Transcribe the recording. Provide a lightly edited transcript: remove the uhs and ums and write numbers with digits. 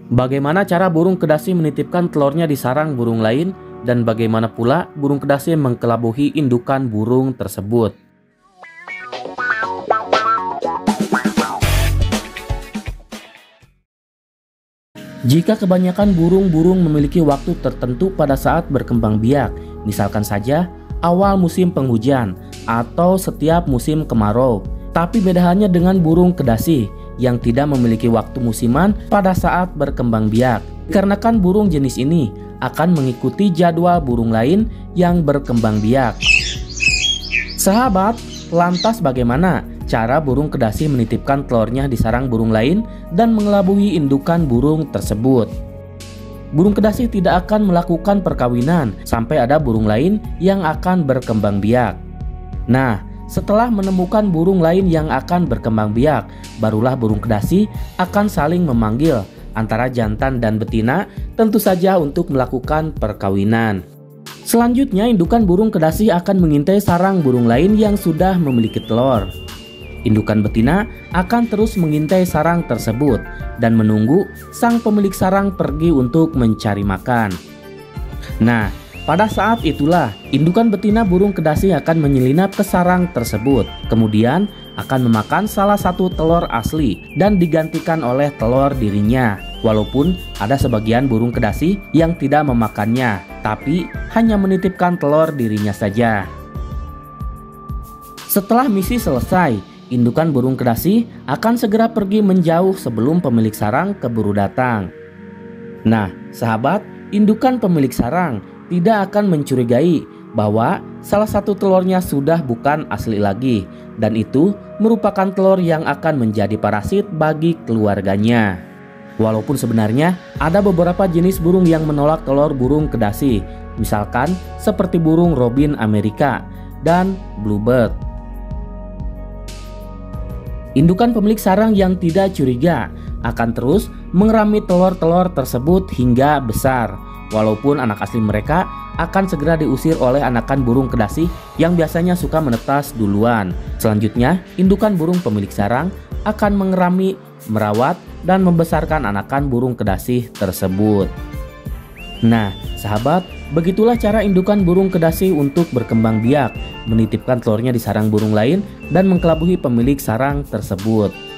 Bagaimana cara burung kedasi menitipkan telurnya di sarang burung lain, dan bagaimana pula burung kedasi mengkelabuhi indukan burung tersebut? Jika kebanyakan burung-burung memiliki waktu tertentu pada saat berkembang biak, misalkan saja awal musim penghujan atau setiap musim kemarau. Tapi beda halnya dengan burung kedasi yang tidak memiliki waktu musiman pada saat berkembang biak. Dikarenakan burung jenis ini akan mengikuti jadwal burung lain yang berkembang biak. Sahabat, lantas bagaimana cara burung kedasi menitipkan telurnya di sarang burung lain dan mengelabuhi indukan burung tersebut? Burung kedasi tidak akan melakukan perkawinan sampai ada burung lain yang akan berkembang biak. Nah, setelah menemukan burung lain yang akan berkembang biak, barulah burung kedasi akan saling memanggil antara jantan dan betina, tentu saja untuk melakukan perkawinan. Selanjutnya, indukan burung kedasi akan mengintai sarang burung lain yang sudah memiliki telur. Indukan betina akan terus mengintai sarang tersebut dan menunggu sang pemilik sarang pergi untuk mencari makan. Nah, pada saat itulah indukan betina burung kedasi akan menyelinap ke sarang tersebut, kemudian akan memakan salah satu telur asli dan digantikan oleh telur dirinya. Walaupun ada sebagian burung kedasi yang tidak memakannya, tapi hanya menitipkan telur dirinya saja. Setelah misi selesai, indukan burung kedasi akan segera pergi menjauh sebelum pemilik sarang keburu datang. Nah, sahabat, indukan pemilik sarang tidak akan mencurigai bahwa salah satu telurnya sudah bukan asli lagi, dan itu merupakan telur yang akan menjadi parasit bagi keluarganya. Walaupun sebenarnya ada beberapa jenis burung yang menolak telur burung kedasi, misalkan seperti burung robin Amerika dan bluebird. Indukan pemilik sarang yang tidak curiga akan terus mengerami telur-telur tersebut hingga besar, walaupun anak asli mereka akan segera diusir oleh anakan burung kedasi yang biasanya suka menetas duluan. Selanjutnya, indukan burung pemilik sarang akan mengerami, merawat, dan membesarkan anakan burung kedasi tersebut. Nah, sahabat, begitulah cara indukan burung kedasi untuk berkembang biak, menitipkan telurnya di sarang burung lain dan mengkelabuhi pemilik sarang tersebut.